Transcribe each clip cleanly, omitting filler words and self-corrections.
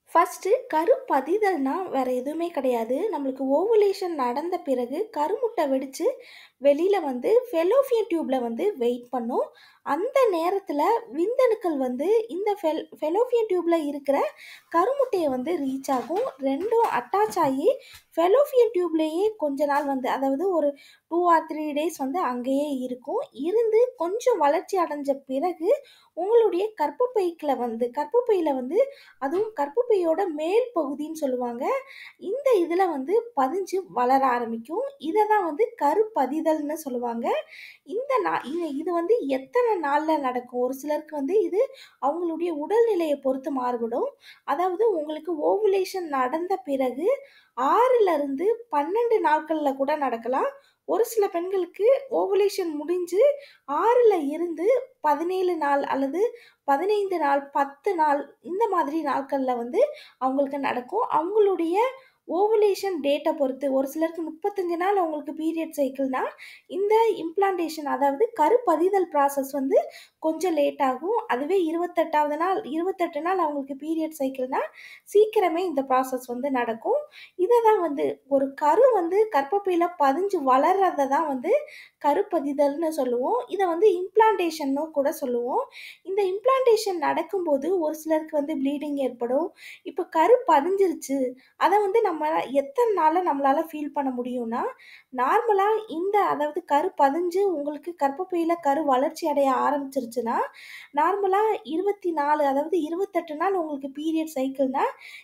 First கருப்பதிதல்னா வேற எதுவுமே கிடையாது. நம்மளுக்கு ஓவுலேஷன் நடந்த பிறகு கருமுட்டை வெடிச்சு வெளியில வந்து ஃபெலோப்பியன் டியூப்ல வந்து வெயிட் பண்ணும். அந்த நேரத்தில விந்தணுக்கள் வந்து இந்த ஃபெலோப்பியன் டியூப்ல இருக்கிற கருமுட்டைய வந்து ரீச் ஆகும். 2ம் அட்டாச் ஆகி ஃபெலோப்பியன் டியூப்லயே கொஞ்ச நாள் வந்து அதாவது ஒரு 2 ஆர் 3 டேஸ் வந்து அங்கேயே இருக்கும். இருந்து கொஞ்சம் வளர்ச்சி அடைஞ்ச பிறகு உங்களுடைய கர்ப்பப்பையில வந்து அதுவும் கர்ப்பப்பையோட மேல் பகுதின்னு சொல்லுவாங்க. இந்த இதில வந்து பதிஞ்சு வளர ஆரம்பிக்கும். இத தான் வந்து கருப்பதிதல்னு சொல்லுவாங்க. இந்த நா இது இது வந்து எத்தன நாள்ல நடக்கும்? ஒரு சிலருக்கு வந்து இது அவங்களுடைய உடல்நிலைய பொறுத்து மாறுபடும். அதாவது உங்களுக்கு ஓவுலேஷன் நடந்த பிறகு 6லிருந்து 12 நாட்கள்ல கூட நடக்கலாம். ஒரு சில பெண்களுக்கு ஓவுலேஷன் முடிஞ்சு 6ல இருந்து 17 நாள் அல்லது 15 நாள், 10 நாள் இந்த மாதிரி நாட்கள்ல வந்து அவங்களுக்கு நடக்கும். அவங்களுடைய ஓவுலேஷன் டேட்ட பொறுத்து ஒரு சிலருக்கு 35 நாள் அவங்களுக்கு பீரியட் சைக்கிள்னா, இந்த இம்ப்ளான்டேஷன் அதாவது கருப்பதிதல் ப்ராசஸ் வந்து கொஞ்சம் லேட் ஆகும். அதுவே 28 நாள் அவங்களுக்கு பீரியட் சைக்கிள்னா, சீக்கிரமே இந்த ப்ராசஸ் வந்து நடக்கும். இத தான் வந்து ஒரு கரு வந்து கர்ப்பப்பையில பதிஞ்சு வளர்றத தான் வந்து கருப்பதிதல்னு சொல்லுவோம். இத வந்து இம்ப்ளான்டேஷன்னு கூட சொல்லுவோம். இந்த இம்ப்ளான்டேஷன் நடக்கும்போது ஒரு சிலருக்கு வந்து ப்ளீடிங் ஏற்படும். இப்ப கரு பதிஞ்சிருச்சு. அத வந்து நம்ம எத்தன நாள்ல நம்மளால ஃபீல் பண்ண முடியும்னா, நார்மலா அதாவது கரு பதிஞ்சு உங்களுக்கு கர்ப்பப்பையில கரு வளர்ச்சி அடைய ஆரம்பிச்சிருச்சுன்னா, நார்மலா 24 அதாவது 28 நாள் உங்களுக்கு பீரியட் சைக்கிள்னா,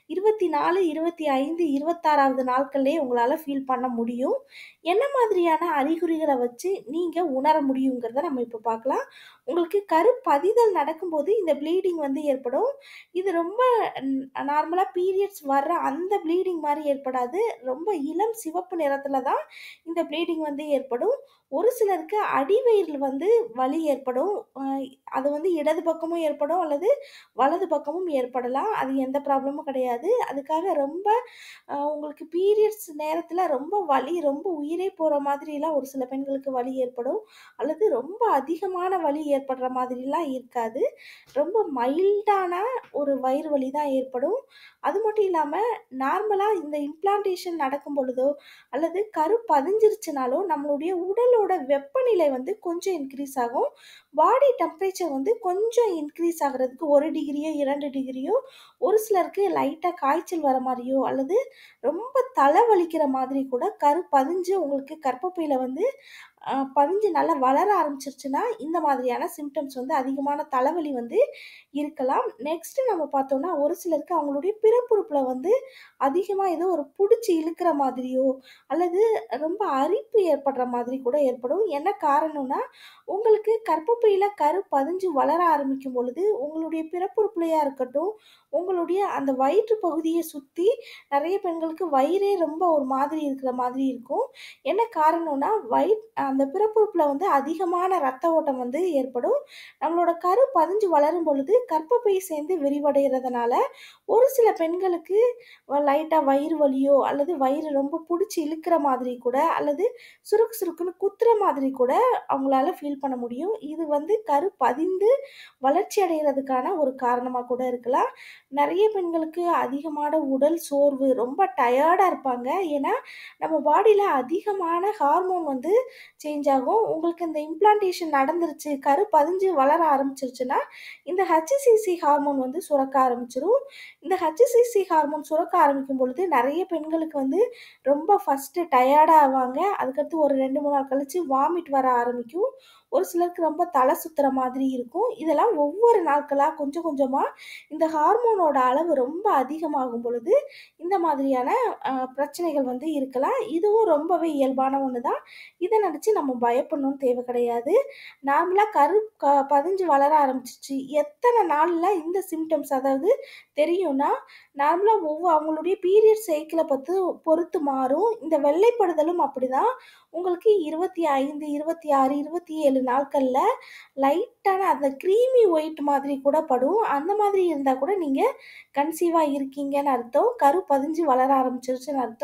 24, 25, 26வது நாட்கள்லயே உங்களால ஃபீல் பண்ண முடியும். என்ன மாதிரியான அறிகுறிகள வச்சு நீங்க உணர முடியுங்கிறத நம்ம இப்ப பார்க்கலாம். உங்களுக்கு கருப்பதிதல் நடக்கும்போது இந்த ப்ளீடிங் வந்து ஏற்படும். இது ரொம்ப நார்மலா பீரியட்ஸ் வர்ற அந்த ப்ளீடிங் மாரி ஏற்படாது. ரொம்ப இளம் சிவப்பு நிறத்தில தான் இந்த ப்ளீடிங் வந்து ஏற்படும். ஒரு சிலருக்கு அடிவயிறில வந்து வலி ஏற்படும். அது வந்து இடது பக்கமும் ஏற்படும் அல்லது வலது பக்கமும் ஏற்படலாம். அது எந்த ப்ராப்ளமும் கிடையாது. அதுக்காக ரொம்ப உங்களுக்கு பீரியட்ஸ் நேரத்தில ரொம்ப வலி, ரொம்ப உயிரே போற மாதிரிலாம் ஒரு சில பெண்களுக்கு வலி ஏற்படும். அல்லது ரொம்ப அதிகமான வலி ஏற்படுற மாதிரிலாம் இருக்காது. ரொம்ப மைல்டான ஒரு வயிறு வலி தான் ஏற்படும். அது மட்டும் இல்லாம நார்மலா இந்த இம்ப்ளான்டேஷன் நடக்கும் பொழுதோ, அல்லது கரு பதிஞ்சிருச்சுனாலோ, நம்மளுடைய உடலோட வெப்பநிலை வந்து கொஞ்சம் இன்க்ரீஸ் ஆகும். பாடி டெம்பரேச்சர் வந்து கொஞ்சம் இன்க்ரீஸ் ஆகுறதுக்கு 1 டிகிரியோ, 2 டிகிரியோ ஒரு சிலருக்கு லைட்டா காய்ச்சல் வர மாரியோ, அல்லது ரொம்ப தலை வலிக்கிற மாதிரி கூட கரு பதிஞ்சு உங்களுக்கு கர்ப்பப்பையில வந்து பதிஞ்சு நல்லா வளர ஆரம்பிச்சிருச்சுன்னா, இந்த மாதிரியான சிம்ப்டம்ஸ் வந்து அதிகமான தலைவலி வந்து இருக்கலாம். நெக்ஸ்ட் நம்ம பார்த்தோம்னா, ஒரு சிலருக்கு அவங்களுடைய பிறப்புறுப்புல வந்து அதிகமா ஏதோ ஒரு புடிச்சு இழுக்கிற மாதிரியோ, அல்லது ரொம்ப அரிப்பு ஏற்படுற மாதிரி கூட ஏற்படும். என்ன காரணம்னா, உங்களுக்கு கர்ப்பப்பையில கரு பதிஞ்சு வளர ஆரம்பிக்கும் பொழுது, உங்களுடைய பிறப்புறுப்புலயா இருக்கட்டும், உங்களுடைய அந்த வயிற்று பகுதிய சுத்தி நெறைய பெண்களுக்கு வயிறே ரொம்ப ஒரு மாதிரி இருக்கிற மாதிரி இருக்கும். என்ன காரணம்னா, அந்த பிறப்புறுப்புல வந்து அதிகமான ரத்த ஓட்டம் வந்து ஏற்படும். நம்மளோட கரு பதிஞ்சு வளரும் பொழுது, கர்ப்பப்பை சேர்ந்து விரிவடைறதுனால, ஒரு சில பெண்களுக்கு லைட்டா வயிறு வலியோ, அல்லது வயிறு ரொம்ப புடிச்சு இழுக்கிற மாதிரி கூட, அல்லது சுருக்கு சுருக்குன்னு குத்துற மாதிரி கூட அவங்களால ஃபீல் பண்ண முடியும். இது வந்து கரு பதிந்து வளர்ச்சி அடையறதுக்கான ஒரு காரணமா கூட இருக்கலாம். நெறைய பெண்களுக்கு அதிகமான உடல் சோர்வு, ரொம்ப டயர்டா இருப்பாங்க. ஏன்னா, நம்ம பாடியில அதிகமான ஹார்மோன் வந்து சேஞ்ச் ஆகும். உங்களுக்கு இந்த இம்ப்ளான்டேஷன் நடந்துருச்சு, கரு பதிஞ்சு வளர ஆரம்பிச்சிருச்சுன்னா, இந்த HCG ஹார்மோன் வந்து சுரக்க ஆரம்பிச்சுரும். இந்த HCG ஹார்மோன் சுரக்க ஆரம்பிக்கும் பொழுது, நெறைய பெண்களுக்கு வந்து ரொம்ப ஃபர்ஸ்ட்டு டயர்டா ஆவாங்க. அதுக்கடுத்து ஒரு 2, 3 நாள் கழிச்சு வாமிட் வர ஆரம்பிக்கும். ஒரு சிலருக்கு ரொம்ப தலை சுத்துற மாதிரி இருக்கும். இதெல்லாம் ஒவ்வொரு நாட்களா கொஞ்சம் கொஞ்சமா இந்த ஹார்மோனோட அளவு ரொம்ப அதிகமாகும் பொழுது, இந்த மாதிரியான பிரச்சனைகள் வந்து இருக்கலாம். இதுவும் ரொம்பவே இயல்பான ஒண்ணு தான். இத நெனச்சு நம்ம பயப்படணும்னு தேவை கிடையாது. நார்மலா கரு பதிஞ்சு வளர ஆரம்பிச்சுச்சு. எத்தன நாள்ல இந்த சிம்ப்டம்ஸ் அதாவது தெரியும்னா, நார்மலா அவங்களுடைய பீரியட் சைக்கிள பொறுத்து மாறும். இந்த வெள்ளைப்படுதலும் அப்படிதான். உங்களுக்கு 25, 26, 27 நாட்கள்ல லைட்டான அந்த க்ரீமி ஒயிட் மாதிரி கூட படும். அந்த மாதிரி இருந்தா கூட நீங்க கன்சீவா இருக்கீங்கன்னு அர்த்தம். கரு பதிஞ்சு வளர ஆரம்பிச்சிருச்சுன்னு அர்த்தம்.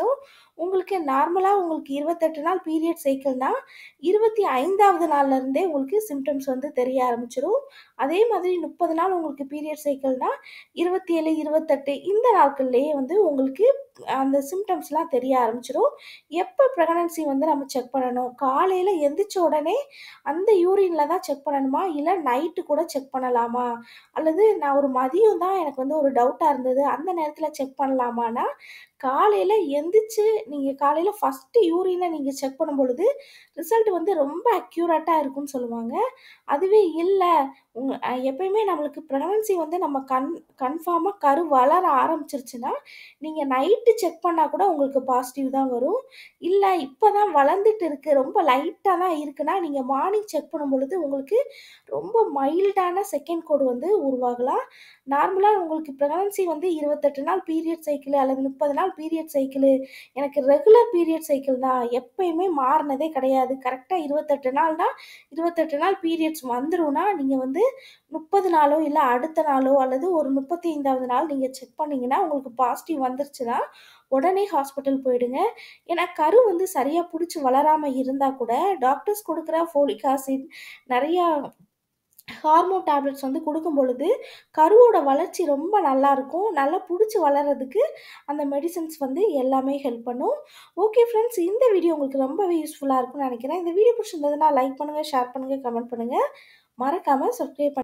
உங்களுக்கு நார்மலா உங்களுக்கு 28 நாள் பீரியட் சைக்கிள்னா 25வது நாள்ல இருந்தே உங்களுக்கு சிம்டம்ஸ் வந்து தெரிய ஆரம்பிச்சிரும். அதே மாதிரி 30 நாள் உங்களுக்கு பீரியட் சைக்கிள்னா 27, 28 இந்த நாட்கள்லேயே வந்து உங்களுக்கு அந்த சிம்டம்ஸ்லாம் தெரிய ஆரம்பிச்சிரும். எப்போ ப்ரெக்னன்சி வந்து நம்ம செக் பண்ணணும்? காலையில் எந்திரிச்ச உடனே அந்த யூரின்ல தான் செக் பண்ணணுமா? இல்லை நைட்டு கூட செக் பண்ணலாமா? அல்லது நான் ஒரு மதியம் தான் எனக்கு வந்து ஒரு டவுட்டாக இருந்தது, அந்த நேரத்தில் செக் பண்ணலாமான்னா, காலையில் எந்திரிச்சு நீங்கள் காலையில் ஃபஸ்ட்டு யூரினை நீங்கள் செக் பண்ணும் பொழுது ரிசல்ட் வந்து ரொம்ப அக்யூரேட்டாக இருக்கும்னு சொல்லுவாங்க. அதுவே இல்லை எப்பயுமே நம்மளுக்கு ப்ரெக்னன்சி வந்து நம்ம கன்ஃபார்மாக கரு வளர ஆரம்பிச்சிருச்சுன்னா, நீங்கள் நைட்டு செக் பண்ணால் கூட உங்களுக்கு பாசிட்டிவ் தான் வரும். இல்லை இப்போ தான் வளர்ந்துட்டு இருக்குது, ரொம்ப லைட்டாக தான் இருக்குன்னா, நீங்கள் மார்னிங் செக் பண்ணும் பொழுது உங்களுக்கு ரொம்ப மைல்டான செகண்ட் கோடு வந்து உருவாகலாம். நார்மலாக உங்களுக்கு ப்ரெக்னன்சி வந்து 28 நாள் பீரியட் சைக்கிள் அல்லது 30 நாள் பீரியட் சைக்கிள், எனக்கு ரெகுலர் பீரியட் சைக்கிள் தான், எப்பயுமே மாறினதே கிடையாது, கரெக்டாக 28 நாள்னா 28 நாள் பீரியட்ஸ் வந்துரும்னா, நீங்கள் வந்து 30 நாளோ இல்லை அடுத்த நாளோ அல்லது ஒரு 35வது நாள் நீங்கள் செக் பண்ணீங்கன்னா உங்களுக்கு பாசிட்டிவ் வந்துருச்சுன்னா உடனே ஹாஸ்பிட்டல் போயிடுங்க. ஏன்னா கரு வந்து சரியாக பிடிச்சி வளராமல் இருந்தால் கூட டாக்டர்ஸ் கொடுக்குற ஃபோலிக் ஆசிட் நிறையா ஹார்மோன் டேப்லெட்ஸ் வந்து கொடுக்கும் பொழுது கருவோட வளர்ச்சி ரொம்ப நல்லாயிருக்கும். நல்லா பிடிச்சி வளர்கிறதுக்கு அந்த மெடிசன்ஸ் வந்து எல்லாமே ஹெல்ப் பண்ணும். ஓகே ஃப்ரெண்ட்ஸ், இந்த வீடியோ உங்களுக்கு ரொம்பவே யூஸ்ஃபுல்லாக இருக்கும்னு நினைக்கிறேன். இந்த வீடியோ பிடிச்சிருந்ததுன்னா லைக் பண்ணுங்கள், ஷேர் பண்ணுங்கள், கமெண்ட் பண்ணுங்கள். மறக்காமல் சப்ஸ்கிரைப்